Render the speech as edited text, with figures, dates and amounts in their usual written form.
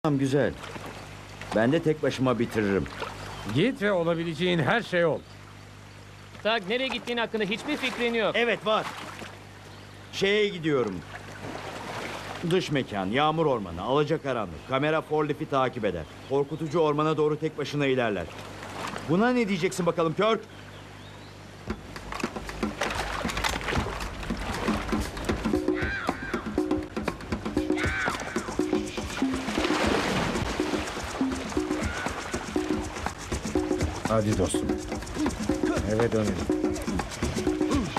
Tamam, güzel. Ben de tek başıma bitiririm. Git ve olabileceğin her şey ol. Tak, nereye gittiğin hakkında hiçbir fikrin yok. Evet, var. Şeye gidiyorum. Dış mekan, yağmur ormanı, alacakaranlık. Kamera Forlif'i takip eder. Korkutucu ormana doğru tek başına ilerler. Buna ne diyeceksin bakalım Kirk? Hadi dostum. Eve dönelim.